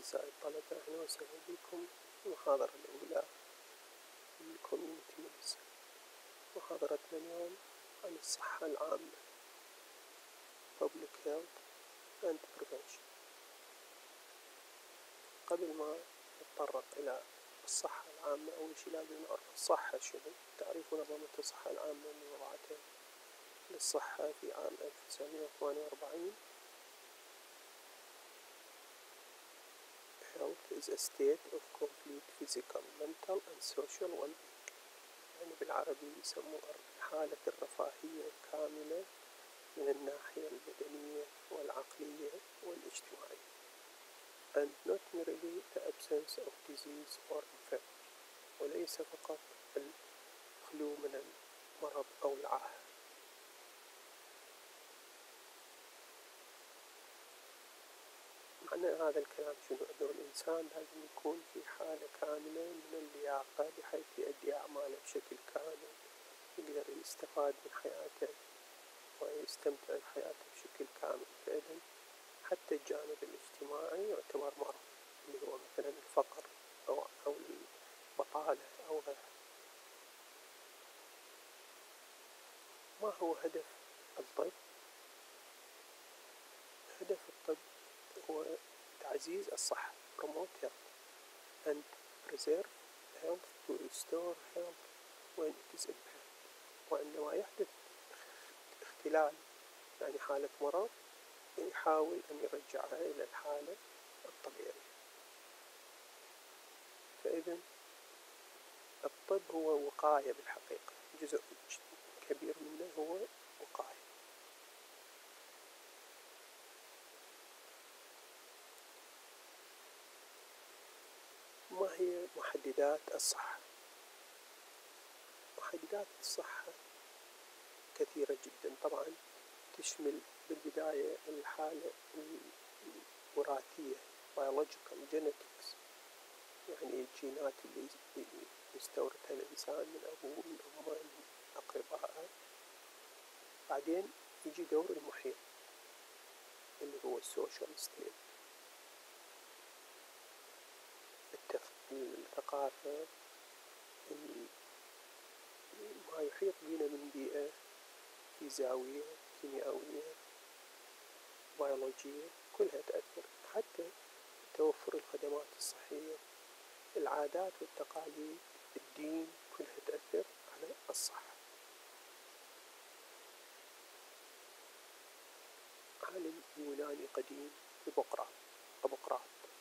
أعزائي الطلبة، أهلا وسهلا بكم في المحاضرة الأولى من الكوميونيتي ميديسن. محاضرتنا اليوم عن الصحة العامة Public Health and Prevention. قبل ما نتطرق إلى الصحة العامة، أول شيء لازم نعرف الصحة شنو. تعريف منظمة الصحة العامة اللي وضعتها للصحة في عام 1948. Health is a state of complete physical, mental and social well-being. يعني بالعربي يسموه حالة الرفاهية الكاملة من الناحية البدنية والعقلية والاجتماعية. And not merely the absence of disease or infirmity. وليس فقط الخلو من المرض أو العاهة. معنى هذا الكلام شنو؟ أنه الإنسان لازم يكون في حالة كاملة من اللياقة بحيث يؤدي أعماله بشكل كامل، يقدر يستفاد من حياته ويستمتع بحياته بشكل كامل. فإذا حتى الجانب الاجتماعي يعتبر مرض، اللي هو مثلا الفقر أو البطالة أو غيرها. ما هو هدف الطب؟ هدف الطب هو تعزيز الصحة promote health and preserve health to restore health when it is impaired. وعندما يحدث اختلال يعني حالة مرض يحاول أن يرجعها إلى الحالة الطبيعية. فإذا الطب هو وقاية بالحقيقة، جزء كبير منه هو وقاية. ما هي محددات الصحة؟ محددات الصحة كثيرة جدا، طبعا تشمل بالبداية الحالة الوراثية biological genetics، يعني الجينات اللي يستورثها الإنسان من أبوه من أمه من أقربائه. بعدين يجي دور المحيط اللي هو السوشيال ستيت، الثقافة، ما يحيط بنا من بيئة فيزيائية كيميائية بيولوجية كلها تأثر. حتى توفر الخدمات الصحية، العادات والتقاليد، الدين، كلها تأثر على الصحة. عالم يوناني قديم هيبوقراط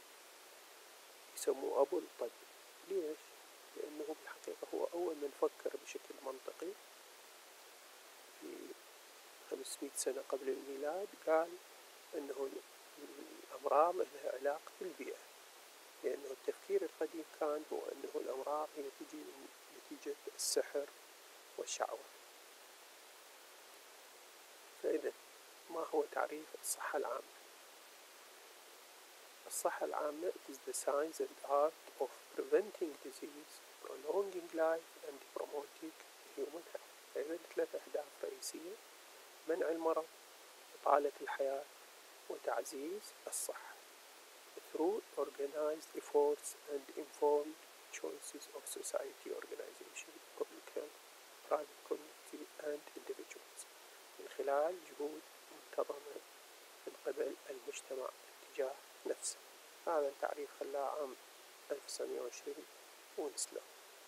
يسموه أبو الطب. ليش؟ لأنه بالحقيقة هو أول من فكر بشكل منطقي في 500 سنة قبل الميلاد. قال أنه الأمراض لها علاقة بالبيئة، لأنه التفكير القديم كان هو أنه الأمراض هي تجي من نتيجة السحر والشعوذة. فإذا ما هو تعريف الصحة العامة؟ الصحة العامة it is the science and art of preventing disease, prolonging life and promoting human health. فإذا 3 أهداف رئيسية: منع المرض، إطالة الحياة، وتعزيز الصحة through organized efforts and informed choices of society, organization, public health, private community and individuals. من خلال جهود منتظمة من قبل المجتمع تجاه نفسه. هذا التعريف خلاه عام 1920 ونسلو.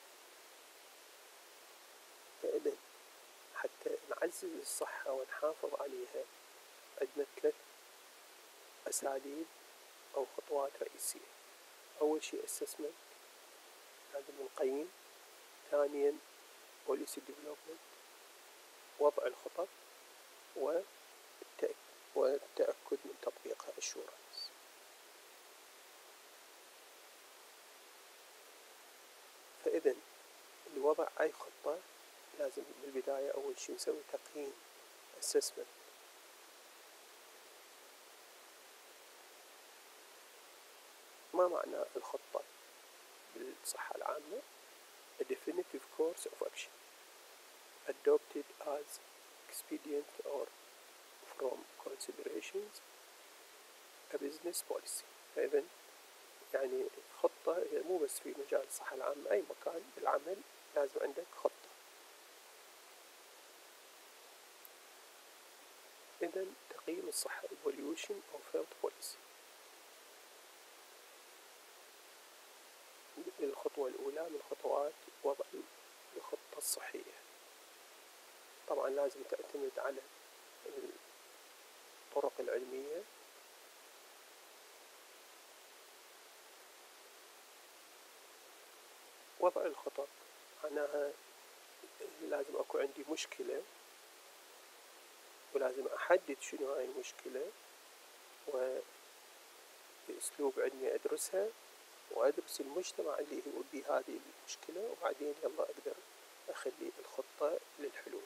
فإذا حتى نعزز الصحة ونحافظ عليها عندنا 3 أساليب أو خطوات رئيسية. أول شيء assessment، لازم نقيم. ثانيا policy development، وضع الخطط والتأكد من تطبيقها assurance. فإذا لوضع أي خطة لازم بالبداية أول شيء نسوي تقييم assessment. ما معنى الخطة بالصحة العامة؟ A definitive course of action adopted as expedient or from considerations a business policy. فإذا يعني خطة هي مو بس في مجال الصحة العامة، أي مكان بالعمل لازم عندك خطة. إذا تقييم الصحة evaluation of health policy. الخطوة الأولى من خطوات وضع الخطة الصحية. طبعا لازم تعتمد على الطرق العلمية، وضع الخطط معناها لازم أكو عندي مشكلة ولازم أحدد شنو هاي المشكلة وبأسلوب علمي أدرسها وأدرس المجتمع اللي هو بهذه المشكلة، وبعدين يلا أقدر أخلي الخطة للحلول.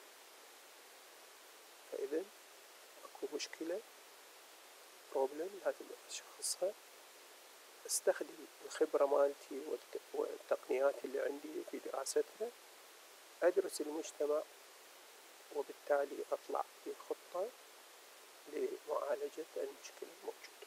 فإذا أكو مشكلة problem لازم أشخصها، أستخدم الخبرة مالتي والتقنيات اللي عندي في دراستها، أدرس المجتمع، وبالتالي أطلع بخطة لمعالجة المشكلة الموجودة.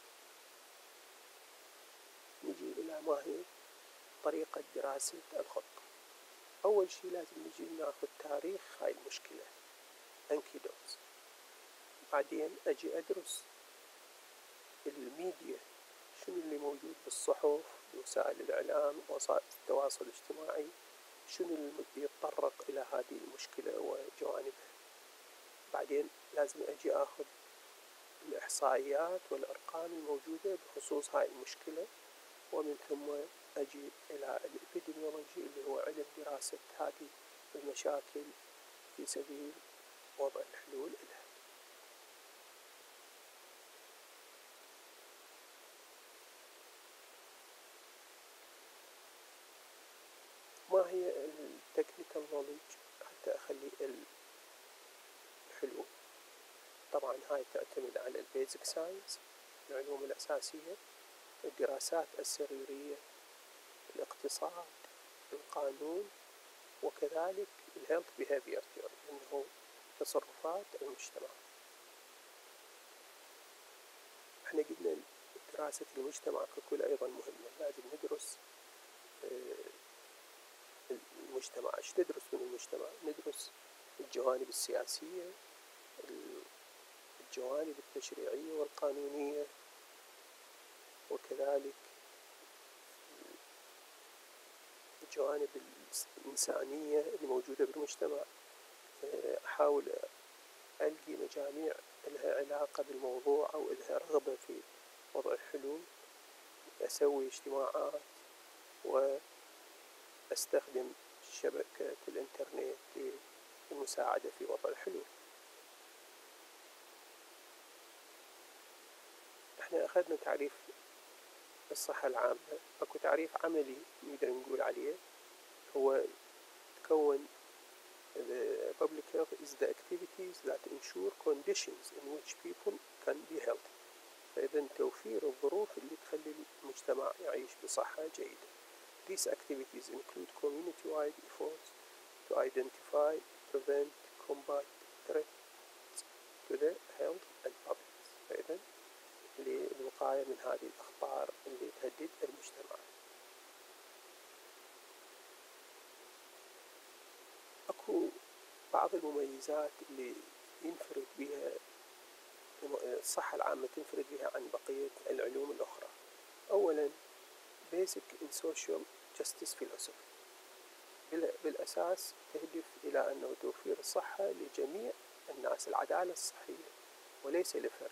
نجي إلى ما هي طريقة دراسة الخطة. أول شيء لازم نجي ناخذ تاريخ هاي المشكلة أنكيدوتس، بعدين أجي أدرس الميديا، شنو اللي موجود بالصحف، بوسائل الإعلام، وسائل التواصل الاجتماعي، شنو اللي يتطرق إلى هذه المشكلة وجوانبها. بعدين لازم أجي أخذ الإحصائيات والأرقام الموجودة بخصوص هاي المشكلة، ومن ثم أجي إلى الإبيديميولوجي اللي هو علم دراسة هذه المشاكل في سبيل وضع الحلول لها. ما هي التكنيكال نوليدج حتى أخلي الحلول؟ طبعا هاي تعتمد على البيزك ساينس، العلوم الأساسية، الدراسات السريرية، الاقتصاد، القانون، وكذلك الهيلث بيهافير ثيوري اللي هو تصرفات المجتمع. احنا قلنا دراسة المجتمع ككل أيضا مهمة، لازم ندرس المجتمع. ايش ندرس من المجتمع؟ ندرس الجوانب السياسية، الجوانب التشريعية والقانونية، وكذلك الجوانب الإنسانية اللي موجودة بالمجتمع. أحاول ألقي مجاميع لها علاقة بالموضوع أو لها رغبة في وضع الحلول، أسوي اجتماعات وأستخدم شبكة الإنترنت للمساعدة في وضع الحلول. احنا أخذنا تعريف الصحة العامة، أكو تعريف عملي نقدر نقول عليه، هو تكون the public health is the activities that ensure conditions in which people can be healthy. فإذا توفير الظروف اللي تخلي المجتمع يعيش بصحة جيدة. These activities include community-wide efforts to identify, prevent, combat threats to the health and public. فإذا للوقاية من هذه الأخطار اللي تهدد المجتمع. أكو بعض المميزات اللي ينفرد بها الصحة العامة، تنفرد بها عن بقية العلوم الأخرى. أولا basic in social justice philosophy، بالأساس تهدف إلى أنه توفير الصحة لجميع الناس، العدالة الصحية وليس لفرد.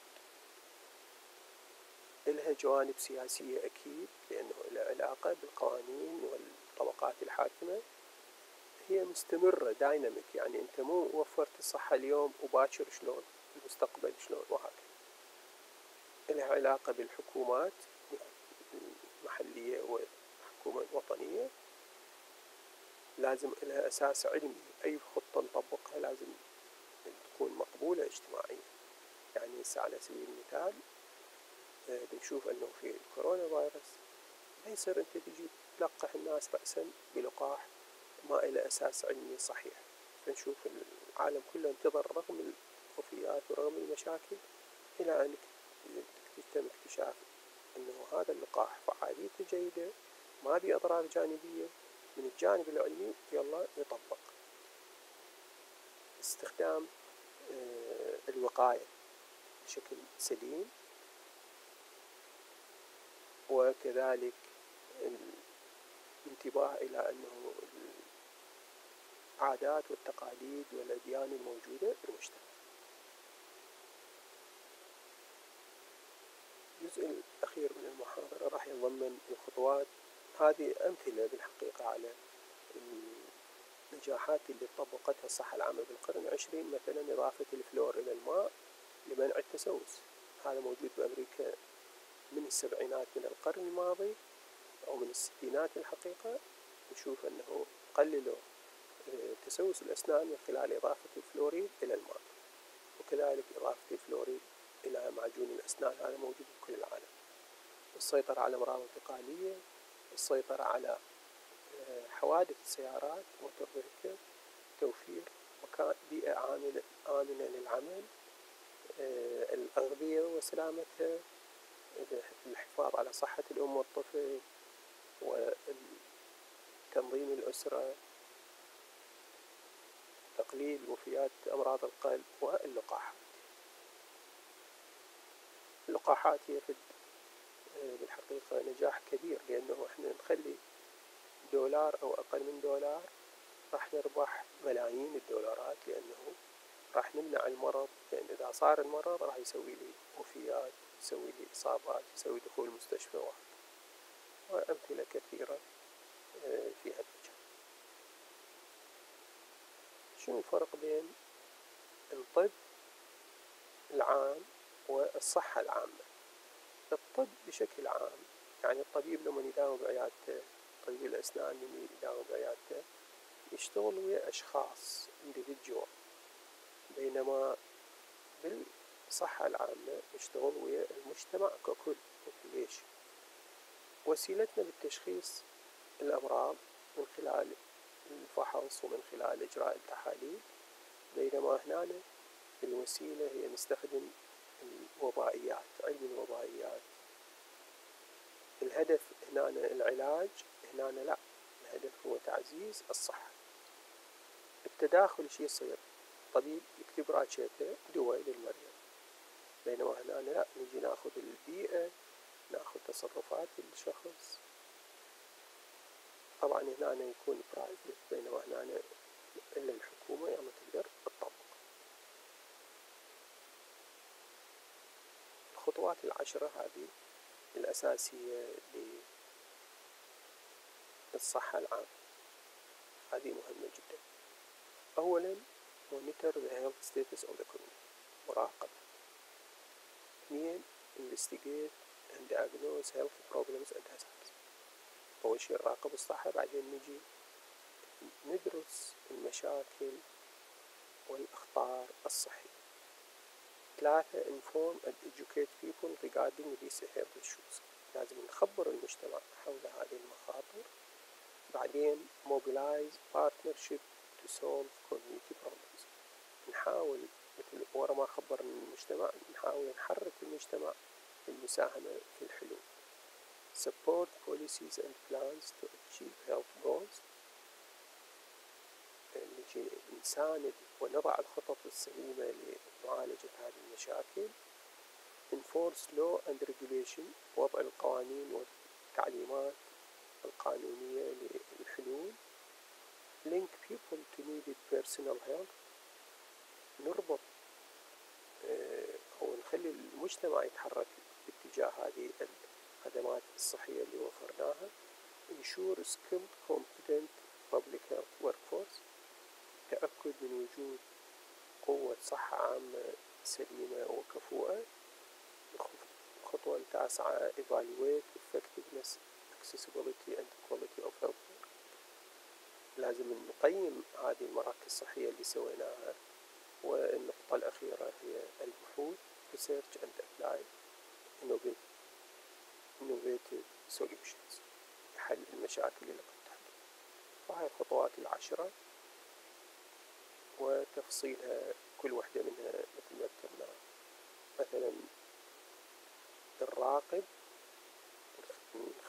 لها جوانب سياسية أكيد، لأنه لها علاقة بالقوانين والطبقات الحاكمة، هي مستمرة دايناميك، يعني أنت مو وفرت الصحة اليوم وباكر شلون، المستقبل شلون، وهكذا. لها علاقة بالحكومات المحلية والحكومة الوطنية، لازم لها أساس علمي، أي خطة نطبقها لازم تكون مقبولة اجتماعيا. يعني على سبيل المثال بنشوف أنه في الكورونا فيروس ما يصير أنت تجي تلقح الناس رأسا بلقاح ما إلى أساس علمي صحيح. فنشوف العالم كله انتظر رغم الخفيات ورغم المشاكل إلى أن يتم اكتشاف أنه هذا اللقاح فعاليته جيدة، ما بيه أضرار جانبية، من الجانب العلمي يلا يطبق. استخدام الوقاية بشكل سليم، وكذلك الانتباه إلى أنه العادات والتقاليد والأديان الموجودة في المجتمع. الجزء الأخير من المحاضرة راح يتضمن الخطوات. هذه أمثلة بالحقيقة على النجاحات اللي طبقتها الصحة العامة بالقرن العشرين، مثلا إضافة الفلور إلى الماء لمنع التسوس. هذا موجود بأمريكا من السبعينات من القرن الماضي أو من الستينات الحقيقة. نشوف أنه قللوا تسوس الأسنان من خلال إضافة الفلوريد إلى الماء، وكذلك إضافة الفلوريد إلى معجون الأسنان، هذا موجود بكل العالم. السيطرة على الأمراض الانتقالية، السيطرة على حوادث السيارات موتور فيكل، توفير مكان بيئة آمنة للعمل، الأغذية وسلامتها، الحفاظ على صحة الأم والطفل، وتنظيم الأسرة، تقليل وفيات أمراض القلب، واللقاحات. اللقاحات هي بالحقيقة نجاح كبير، لأنه إحنا نخلي دولار أو أقل من دولار راح نربح ملايين الدولارات، لأنه راح نمنع المرض. لأن إذا صار المرض راح يسوي لي وفيات، يسوي لي إصابات، يسوي دخول مستشفيات، وأمثلة كثيرة في هالمجال. شنو الفرق بين الطب العام والصحة العامة؟ الطب بشكل عام يعني الطبيب لما يداوم بعيادته، طبيب الأسنان لما يداوم بعيادته يشتغل ويا أشخاص individual، بينما بالصحة العامة نشتغل ويا المجتمع ككل population. وسيلتنا بالتشخيص الأمراض من خلال الفحص ومن خلال إجراء التحاليل، بينما هنا الوسيلة هي نستخدم الوبائيات، علم الوبائيات. الهدف هنا العلاج، هنا لا، الهدف هو تعزيز الصحة. التداخل شي يصير؟ طبيب يكتب راشته دواء للمريض، بينما هنا لا، نجي ناخذ البيئة، ناخذ تصرفات الشخص. طبعا هنا يكون برايفت، بينما هنا إلا الحكومة يعني تقدر تطبق. الخطوات العشرة هذه الأساسية للصحة العامة، هذه مهمة جدا. أولا monitor the health status of the community، مراقبة. اثنين investigate and diagnose health problems and hazards. أول شيء نراقب الصحة، بعدين نجي ندرس المشاكل والأخطار الصحية. ثلاثة inform and educate people regarding these health issues، لازم نخبر المجتمع حول هذه المخاطر. بعدين mobilize partnership to solve community problems، نحاول مثل ورا ما خبرنا المجتمع نحاول نحرك المجتمع للمساهمة في الحلول. support policies and plans to achieve health goals، نجي نساند ونضع الخطط السليمة لمعالجة هذه المشاكل. enforce law and regulation، وضع القوانين والتعليمات القانونية للحلول. link people to needed personal health، نربط أو نخلي المجتمع يتحرك باتجاه هذه الخدمات الصحية اللي وفرناها. ensure skilled competent public health workforce، تأكد من وجود قوة صحة عامة سليمة وكفؤة. الخطوة التاسعة evaluate effectiveness, accessibility and quality of health care، لازم نقيم هذه المراكز الصحية اللي سويناها. والنقطة الأخيرة هي البحوث research and apply innovative solutions، حل المشاكل اللي قد تحدث. وهي الخطوات العشرة وتفصيلها كل واحدة منها مثل ما ذكرنا. مثلا الراقب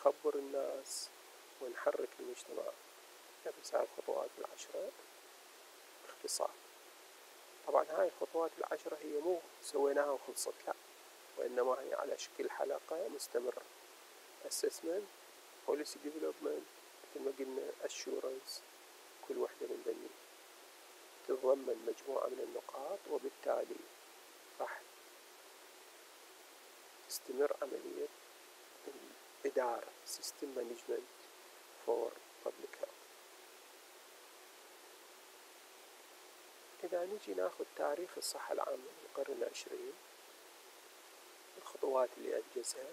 ونخبر الناس ونحرك المجتمع. نفس هاي الخطوات العشرة باختصار. طبعا هاي الخطوات العشرة هي مو سويناها وخلصت، لا، وإنما هي على شكل حلقة مستمرة. assessment، policy development، مثل ما قلنا assurance. كل واحدة من ذني تتضمن مجموعة من النقاط، وبالتالي راح تستمر عملية الإدارة system management for public health. إذا نجي ناخذ تعريف الصحة العامة من القرن العشرين، الخطوات اللي أنجزها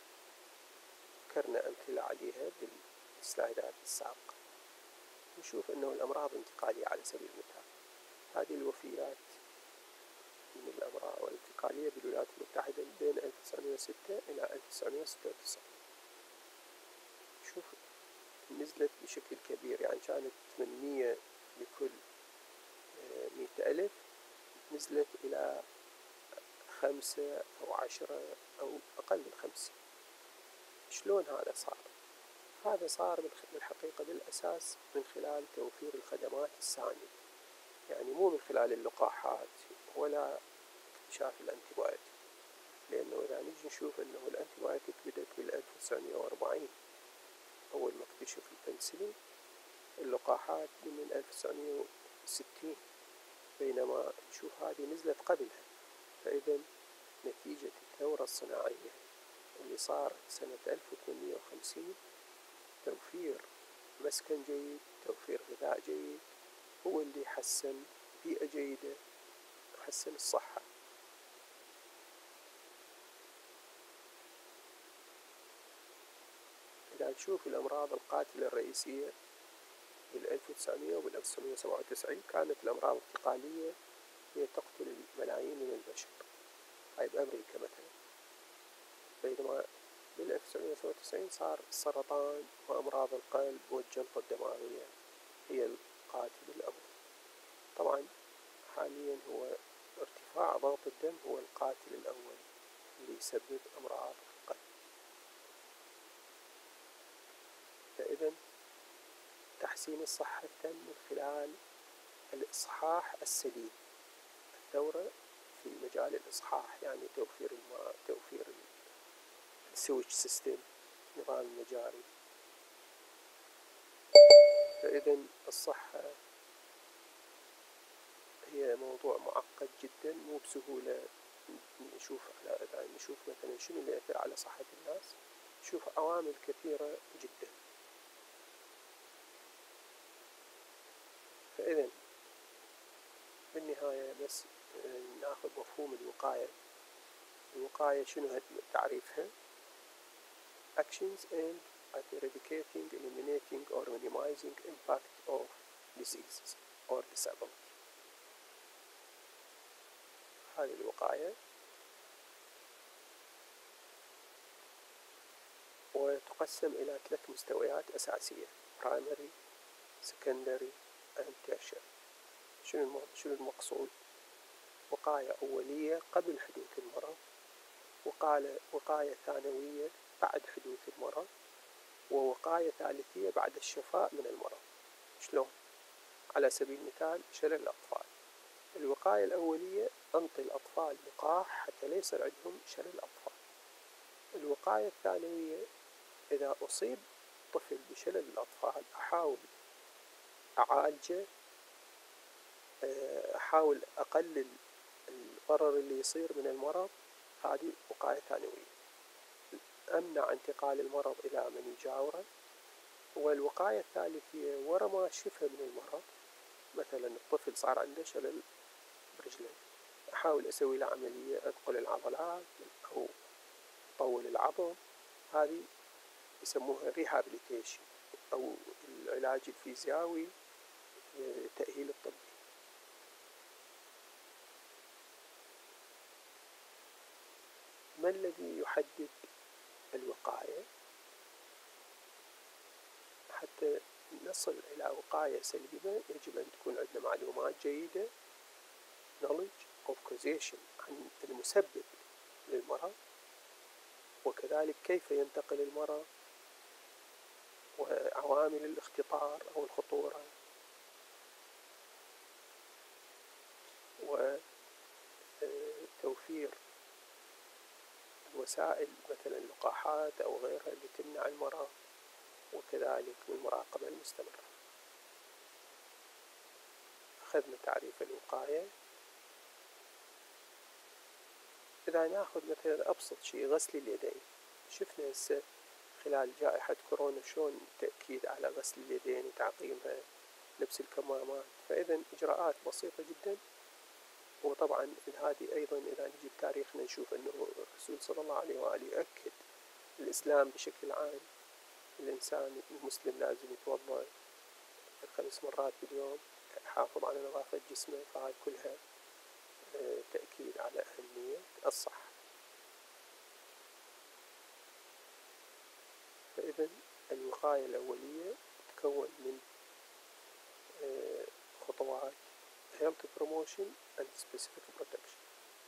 ذكرنا أمثلة عليها بالسلايدات السابقة. نشوف أنه الأمراض انتقالية على سبيل المثال، هذه الوفيات من الأمراض والانتقالية بالولايات المتحدة بين 1906 إلى 1996. شوف نزلت بشكل كبير، يعني كانت 800 لكل 100,000، نزلت إلى 5 أو 10 أو أقل من 50. شلون هذا صار؟ هذا صار بالحقيقة بالأساس من خلال توفير الخدمات السامية، يعني مو من خلال اللقاحات ولا اكتشاف الأنتيبيوتيك. لأنه إذا نجي نشوف أنه الأنتيبيوتيك بدأت بال1940 أول ما اكتشف البنسلين، اللقاحات من 1960، بينما نشوف هذه نزلت قبلها. فإذا نتيجة الثورة الصناعية اللي صارت سنة 1850، توفير مسكن جيد، توفير غذاء جيد، هو اللي حسن بيئة جيدة، حسن الصحة. إذا نشوف الأمراض القاتلة الرئيسية بال1900 وبال1997، كانت الأمراض الانتقالية هي تقتل الملايين من البشر، هاي بأمريكا مثلا. بينما بال1997 صار السرطان وأمراض القلب والجلطة الدماغية هي القاتل الأول. طبعا حاليا هو ارتفاع ضغط الدم هو القاتل الأول اللي يسبب أمراض القلب. فإذا تحسين الصحة تم من خلال الإصحاح السليم. الثورة في مجال الإصحاح، يعني توفير الماء، توفير السويتش سيستم، نظام المجاري. فإذا الصحة هي موضوع معقد جدا، مو بسهولة نشوف مثلا شنو اللي يأثر على صحة الناس. نشوف عوامل كثيرة جدا. فإذا بالنهاية بس ناخذ مفهوم الوقاية. الوقاية شنو تعريفها؟ actions aimed at eradicating, eliminating or minimizing impact of diseases or disability. هذه الوقاية، وتقسم إلى 3 مستويات أساسية: primary، secondary and tertiary. شنو المقصود؟ وقاية أولية قبل حدوث المرض، وقاية ثانوية بعد حدوث المرض، ووقاية ثالثية بعد الشفاء من المرض. شلون؟ على سبيل المثال شلل الأطفال. الوقاية الأولية أنطي الأطفال لقاح حتى لا يصير عندهم شلل الأطفال. الوقاية الثانوية إذا أصيب طفل بشلل الأطفال أحاول أعالجه، أحاول أقلل الضرر اللي يصير من المرض. هذه وقاية ثانوية، أمنع انتقال المرض إلى من يجاوره. والوقاية الثالثية ورا ما شفى من المرض، مثلا الطفل صار عنده شلل برجله، أحاول أسوي له عملية أنقل العضلات أو أطول العظم. هذه يسموها ريهابيليتيشن أو العلاج الفيزيائي، التأهيل الطبي. ما الذي يحدد الوقاية؟ حتى نصل إلى وقاية سليمة يجب أن تكون عندنا معلومات جيدة، knowledge of causation، عن المسبب للمرض، وكذلك كيف ينتقل المرض، وعوامل الاختطار أو الخطورة، وتوفير وسائل مثلا اللقاحات أو غيرها اللي تمنع المرض، وكذلك المراقبة المستمرة. أخذنا تعريف الوقاية. إذا ناخذ مثلا أبسط شيء غسل اليدين، شفنا هسه خلال جائحة كورونا شلون التأكيد على غسل اليدين وتعقيمها، لبس الكمامات، فإذا إجراءات بسيطة جدا. وطبعا هذه أيضا إذا نجي بتاريخنا نشوف أنه الرسول صلى الله عليه وآله يؤكد الإسلام بشكل عام، الإنسان المسلم لازم يتوضأ 5 مرات باليوم، يحافظ على نظافة جسمه، فهاي كلها تأكيد على أهمية الصحة. فإذا الوقاية الأولية تتكون من خطوات health promotion and specific protection،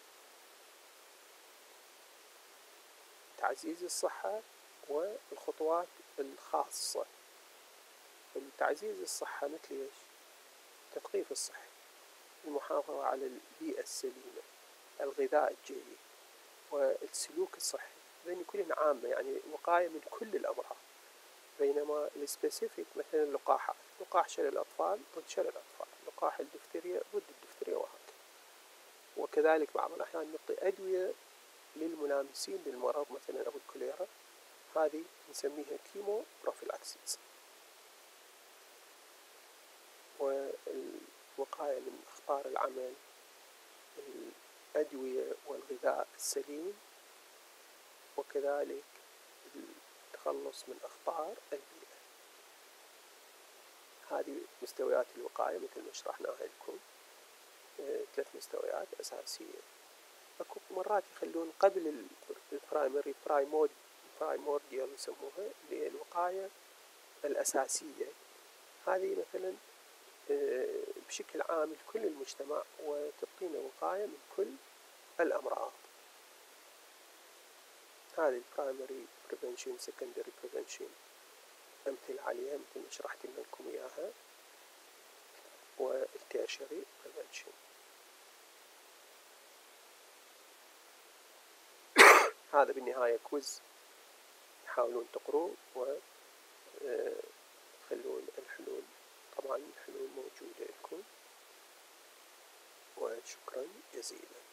تعزيز الصحة والخطوات الخاصة. تعزيز الصحة مثل إيش؟ التثقيف الصحي، المحافظة على البيئة السليمة، الغذاء الجيد، والسلوك الصحي، ذني كلهن عامة، يعني وقاية من كل الأمراض. بينما السبيسيفيك مثلا اللقاحات، لقاح شلل الأطفال ضد شلل الأطفال، لقاح الدفتريا ضد الدفتريا، وهكذا. وكذلك بعض الأحيان نعطي أدوية للملامسين للمرض مثلا أو الكوليرا، هذه نسميها كيمو بروفيلاكسيس. والوقاية من أخطار العمل، الأدوية والغذاء السليم، وكذلك التخلص من أخطار البيئة. هذه مستويات الوقاية مثل ما شرحناها لكم، 3 مستويات أساسية. أكو مرات يخلون قبل البرايمري برايمورديال يسموها، اللي هي الوقاية الأساسية. هذه مثلا بشكل عام لكل المجتمع، وتعطينا وقاية من كل الأمراض. هذه البرايمري بريفنشن، سكندري بريفنشن أمثل عليها مثل ما شرحت لكم إياها، والتيرشري بريفنشن. هذا بالنهاية كويز تحاولون تقروا وتخلون الحلول. طبعا الحلول موجودة لكم، وشكرا جزيلا.